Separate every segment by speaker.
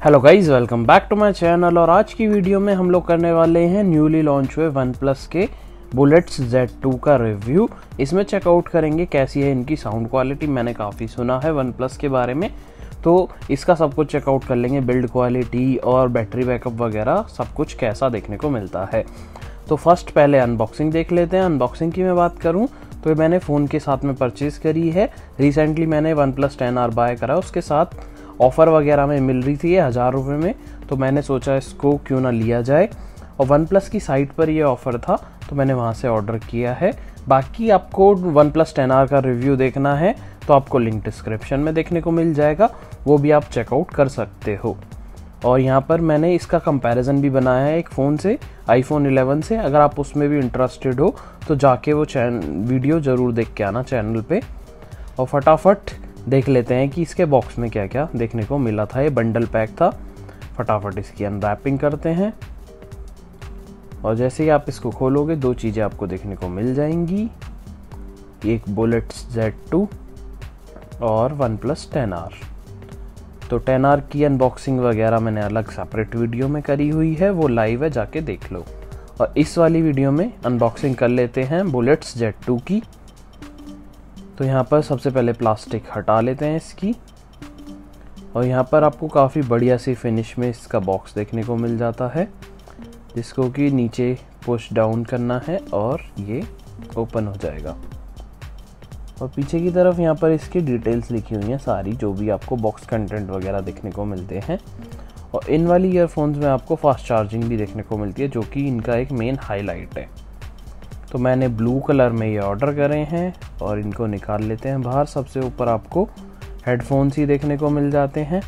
Speaker 1: Hello guys, welcome back to my channel. और आज की वीडियो में हम लोग करने वाले हैं न्यूली लॉन्च हुए वन प्लस के बुलेट्स Z2 का रिव्यू। इसमें चेकआउट करेंगे कैसी है इनकी साउंड क्वालिटी। मैंने काफ़ी सुना है वन प्लस के बारे में, तो इसका सब कुछ चेकआउट कर लेंगे। बिल्ड क्वालिटी और बैटरी बैकअप वगैरह सब कुछ कैसा देखने को मिलता है। तो फर्स्ट पहले अनबॉक्सिंग देख लेते हैं। अनबॉक्सिंग की मैं बात करूँ तो मैंने फ़ोन के साथ में परचेज़ करी है। रिसेंटली मैंने वन प्लस 10R बाय करा, उसके साथ ऑफ़र वगैरह में मिल रही थी ये 1000 रुपये में, तो मैंने सोचा इसको क्यों ना लिया जाए। और वन प्लस की साइट पर ये ऑफ़र था तो मैंने वहाँ से ऑर्डर किया है। बाकी आपको वन प्लस 10R का रिव्यू देखना है तो आपको लिंक डिस्क्रिप्शन में देखने को मिल जाएगा, वो भी आप चेकआउट कर सकते हो। और यहाँ पर मैंने इसका कंपैरिजन भी बनाया है एक फ़ोन से, आईफोन 11 से। अगर आप उसमें भी इंटरेस्टेड हो तो जाके वो वीडियो ज़रूर देख के आना चैनल पे। और फटाफट देख लेते हैं कि इसके बॉक्स में क्या क्या देखने को मिला था। ये बंडल पैक था। फटाफट इसकी अनरैपिंग करते हैं और जैसे ही आप इसको खोलोगे दो चीज़ें आपको देखने को मिल जाएंगी, एक बुलेट्स Z2 और वन प्लस 10R। तो 10R की अनबॉक्सिंग वगैरह मैंने अलग सेपरेट वीडियो में करी हुई है, वो लाइव है, जाके देख लो। और इस वाली वीडियो में अनबॉक्सिंग कर लेते हैं बुलेट्स Z2 की। तो यहाँ पर सबसे पहले प्लास्टिक हटा लेते हैं इसकी, और यहाँ पर आपको काफ़ी बढ़िया सी फिनिश में इसका बॉक्स देखने को मिल जाता है, जिसको कि नीचे पुश डाउन करना है और ये ओपन हो जाएगा। और पीछे की तरफ यहाँ पर इसकी डिटेल्स लिखी हुई हैं सारी, जो भी आपको बॉक्स कंटेंट वगैरह देखने को मिलते हैं। और इन वाली ईयरफोन्स में आपको फास्ट चार्जिंग भी देखने को मिलती है, जो कि इनका एक मेन हाईलाइट है। तो मैंने ब्लू कलर में ये ऑर्डर करे हैं और इनको निकाल लेते हैं बाहर। सबसे ऊपर आपको हेडफोन्स ही देखने को मिल जाते हैं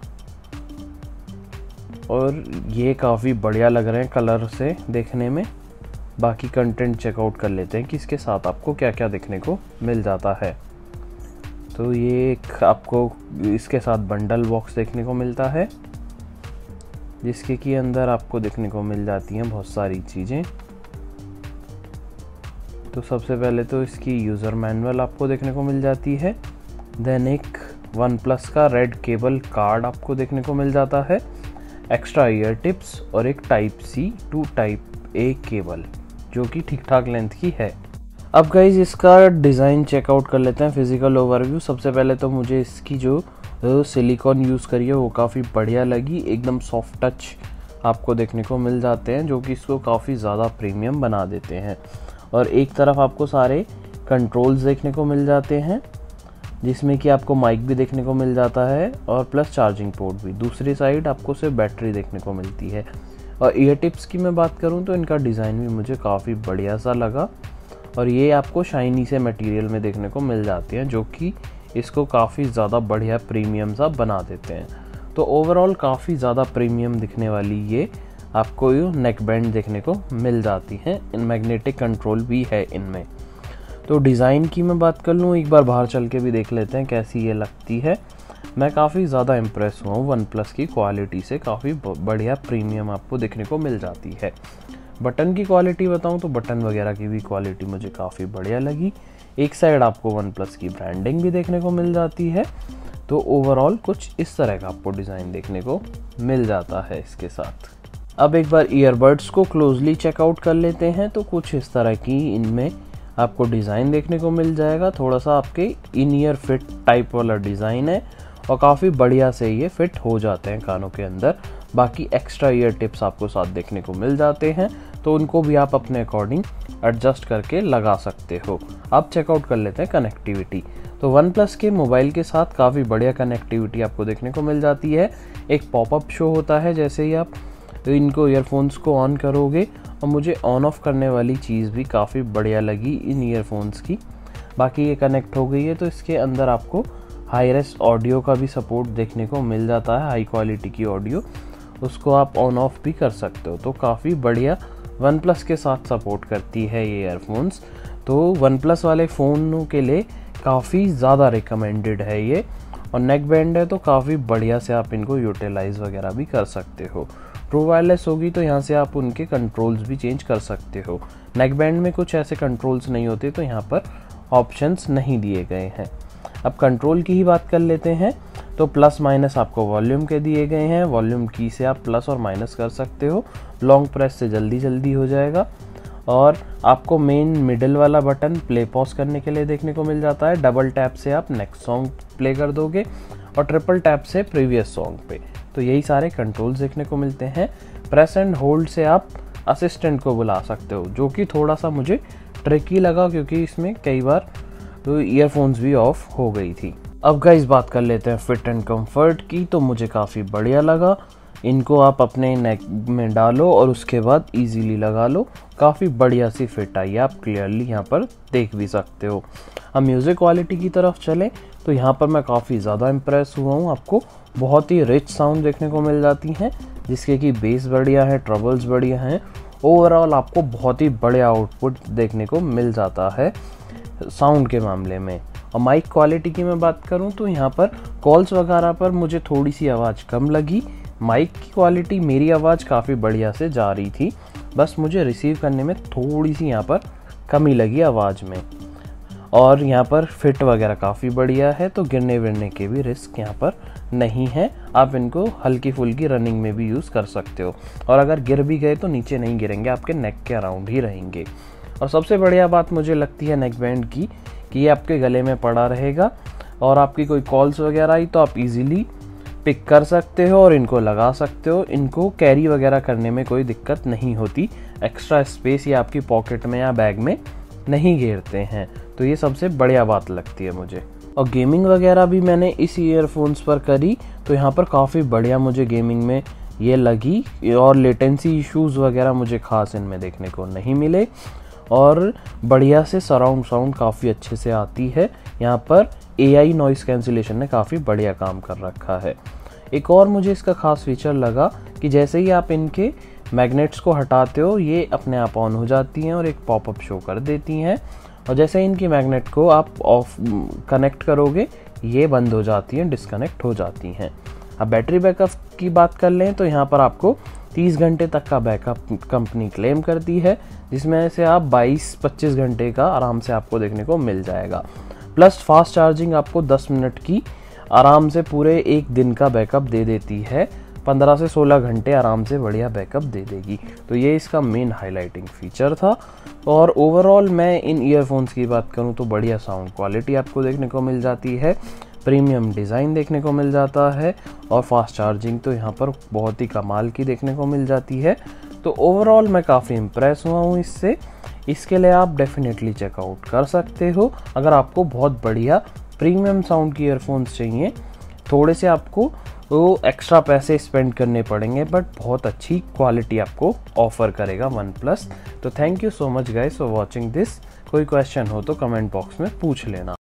Speaker 1: और ये काफ़ी बढ़िया लग रहे हैं कलर से देखने में। बाकी कंटेंट चेकआउट कर लेते हैं कि इसके साथ आपको क्या क्या देखने को मिल जाता है। तो ये एक आपको इसके साथ बंडल बॉक्स देखने को मिलता है, जिसके की अंदर आपको देखने को मिल जाती हैं बहुत सारी चीज़ें। तो सबसे पहले तो इसकी यूज़र मैनुअल आपको देखने को मिल जाती है। देन एक वन प्लस का रेड केबल कार्ड आपको देखने को मिल जाता है, एक्स्ट्रा ईयर टिप्स और एक type C to type A cable, जो कि ठीक ठाक लेंथ की है। अब गाइज इसका डिज़ाइन चेकआउट कर लेते हैं, फिजिकल ओवरव्यू। सबसे पहले तो मुझे इसकी जो सिलिकॉन यूज़ करी है वो काफ़ी बढ़िया लगी। एकदम सॉफ्ट टच आपको देखने को मिल जाते हैं, जो कि इसको काफ़ी ज़्यादा प्रीमियम बना देते हैं। और एक तरफ आपको सारे कंट्रोल्स देखने को मिल जाते हैं, जिसमें कि आपको माइक भी देखने को मिल जाता है और प्लस चार्जिंग पोर्ट भी। दूसरी साइड आपको सिर्फ बैटरी देखने को मिलती है। और ईयर टिप्स की मैं बात करूं तो इनका डिज़ाइन भी मुझे काफ़ी बढ़िया सा लगा, और ये आपको शाइनी से मटेरियल में देखने को मिल जाती हैं, जो कि इसको काफ़ी ज़्यादा बढ़िया प्रीमियम सा बना देते हैं। तो ओवरऑल काफ़ी ज़्यादा प्रीमियम दिखने वाली ये आपको ये नेक बैंड देखने को मिल जाती है। इन मैग्नेटिक कंट्रोल भी है इनमें। तो डिज़ाइन की मैं बात कर लूँ, एक बार बाहर चल के भी देख लेते हैं कैसी ये लगती है। मैं काफ़ी ज़्यादा इम्प्रेस हुआ हूँ वन प्लस की क्वालिटी से, काफ़ी बढ़िया प्रीमियम आपको देखने को मिल जाती है। बटन की क्वालिटी बताऊँ तो बटन वगैरह की भी क्वालिटी मुझे काफ़ी बढ़िया लगी। एक साइड आपको वन प्लस की ब्रांडिंग भी देखने को मिल जाती है। तो ओवरऑल कुछ इस तरह का आपको डिज़ाइन देखने को मिल जाता है इसके साथ। अब एक बार ईयरबड्स को क्लोजली चेकआउट कर लेते हैं। तो कुछ इस तरह की इनमें आपको डिज़ाइन देखने को मिल जाएगा। थोड़ा सा आपके इन ईयर फिट टाइप वाला डिज़ाइन है और काफ़ी बढ़िया से ये फिट हो जाते हैं कानों के अंदर। बाकी एक्स्ट्रा ईयर टिप्स आपको साथ देखने को मिल जाते हैं, तो उनको भी आप अपने अकॉर्डिंग एडजस्ट करके लगा सकते हो। अब चेकआउट कर लेते हैं कनेक्टिविटी। तो वन प्लस के मोबाइल के साथ काफ़ी बढ़िया कनेक्टिविटी आपको देखने को मिल जाती है। एक पॉपअप शो होता है जैसे ही आप इनको ईयरफोन्स को ऑन करोगे, और मुझे ऑन ऑफ करने वाली चीज़ भी काफ़ी बढ़िया लगी इन ईयरफोन्स की। बाकी ये कनेक्ट हो गई है, तो इसके अंदर आपको हाई रेस ऑडियो का भी सपोर्ट देखने को मिल जाता है। हाई क्वालिटी की ऑडियो, उसको आप ऑन ऑफ भी कर सकते हो। तो काफ़ी बढ़िया वन प्लस के साथ सपोर्ट करती है ये ईयरफोन्स। तो वन प्लस वाले फ़ोनों के लिए काफ़ी ज़्यादा रिकमेंडेड है ये। और नेक बैंड है तो काफ़ी बढ़िया से आप इनको यूटिलाइज़ वगैरह भी कर सकते हो। ट्रू वायरलेस होगी तो यहाँ से आप उनके कंट्रोल्स भी चेंज कर सकते हो। नेक बैंड में कुछ ऐसे कंट्रोल्स नहीं होते, तो यहाँ पर ऑप्शंस नहीं दिए गए हैं। अब कंट्रोल की ही बात कर लेते हैं। तो प्लस माइनस आपको वॉल्यूम के दिए गए हैं, वॉल्यूम की से आप प्लस और माइनस कर सकते हो, लॉन्ग प्रेस से जल्दी जल्दी हो जाएगा। और आपको मेन मिडिल वाला बटन प्ले पॉज करने के लिए देखने को मिल जाता है, डबल टैप से आप नेक्स्ट सॉन्ग प्ले कर दोगे और ट्रिपल टैप से प्रीवियस सॉन्ग पे। तो यही सारे कंट्रोल्स देखने को मिलते हैं। प्रेस एंड होल्ड से आप असिस्टेंट को बुला सकते हो, जो कि थोड़ा सा मुझे ट्रिकी लगा क्योंकि इसमें कई बार तो ईयरफोन्स भी ऑफ हो गई थी। अब गाइस बात कर लेते हैं फिट एंड कंफर्ट की, तो मुझे काफ़ी बढ़िया लगा। इनको आप अपने नेक में डालो और उसके बाद इजीली लगा लो, काफ़ी बढ़िया सी फिट आई है, आप क्लियरली यहाँ पर देख भी सकते हो। हम म्यूज़िक क्वालिटी की तरफ चलें तो यहाँ पर मैं काफ़ी ज़्यादा इम्प्रेस हुआ हूँ। आपको बहुत ही रिच साउंड देखने को मिल जाती हैं, जिसके कि बेस बढ़िया है, ट्रबल्स बढ़िया हैं, ओवरऑल आपको बहुत ही बढ़िया आउटपुट देखने को मिल जाता है साउंड के मामले में। और माइक क्वालिटी की मैं बात करूं तो यहाँ पर कॉल्स वगैरह पर मुझे थोड़ी सी आवाज़ कम लगी। माइक की क्वालिटी, मेरी आवाज़ काफ़ी बढ़िया से जा रही थी, बस मुझे रिसीव करने में थोड़ी सी यहाँ पर कमी लगी आवाज़ में। और यहाँ पर फिट वगैरह काफ़ी बढ़िया है, तो गिरने विरने के भी रिस्क यहाँ पर नहीं है। आप इनको हल्की फुल्की रनिंग में भी यूज़ कर सकते हो, और अगर गिर भी गए तो नीचे नहीं गिरेंगे, आपके नेक के अराउंड ही रहेंगे। और सबसे बढ़िया बात मुझे लगती है नेक बैंड की, कि ये आपके गले में पड़ा रहेगा और आपकी कोई कॉल्स वगैरह आई तो आप इजीली पिक कर सकते हो और इनको लगा सकते हो। इनको कैरी वगैरह करने में कोई दिक्कत नहीं होती, एक्स्ट्रा स्पेस ये आपकी पॉकेट में या बैग में नहीं घेरते हैं, तो ये सबसे बढ़िया बात लगती है मुझे। और गेमिंग वगैरह भी मैंने इस ईयरफोन्स पर करी, तो यहाँ पर काफ़ी बढ़िया मुझे गेमिंग में ये लगी, और लेटेंसी इश्यूज़ वगैरह मुझे खास इनमें देखने को नहीं मिले, और बढ़िया से सराउंड साउंड काफ़ी अच्छे से आती है। यहाँ पर AI नॉइस कैंसिलेशन ने काफ़ी बढ़िया काम कर रखा है। एक और मुझे इसका खास फीचर लगा कि जैसे ही आप इनके मैग्नेट्स को हटाते हो, ये अपने आप ऑन हो जाती हैं और एक पॉपअप शो कर देती हैं, और जैसे इनकी मैग्नेट को आप ऑफ कनेक्ट करोगे, ये बंद हो जाती हैं, डिस्कनेक्ट हो जाती हैं। अब बैटरी बैकअप की बात कर लें तो यहाँ पर आपको 30 घंटे तक का बैकअप कंपनी क्लेम करती है, जिसमें से आप 22-25 घंटे का आराम से आपको देखने को मिल जाएगा। प्लस फास्ट चार्जिंग आपको 10 मिनट की आराम से पूरे एक दिन का बैकअप दे देती है, 15 से 16 घंटे आराम से बढ़िया बैकअप दे देगी। तो ये इसका मेन हाईलाइटिंग फीचर था। और ओवरऑल मैं इन ईयरफोन्स की बात करूँ तो बढ़िया साउंड क्वालिटी आपको देखने को मिल जाती है, प्रीमियम डिज़ाइन देखने को मिल जाता है, और फास्ट चार्जिंग तो यहाँ पर बहुत ही कमाल की देखने को मिल जाती है। तो ओवरऑल मैं काफ़ी इम्प्रेस हुआ हूँ इससे। इसके लिए आप डेफिनेटली चेकआउट कर सकते हो अगर आपको बहुत बढ़िया प्रीमियम साउंड की ईयरफोन्स चाहिए। थोड़े से आपको वो एक्स्ट्रा पैसे स्पेंड करने पड़ेंगे, बट बहुत अच्छी क्वालिटी आपको ऑफर करेगा OnePlus। तो thank you so much guys for watching this. कोई क्वेश्चन हो तो कमेंट बॉक्स में पूछ लेना।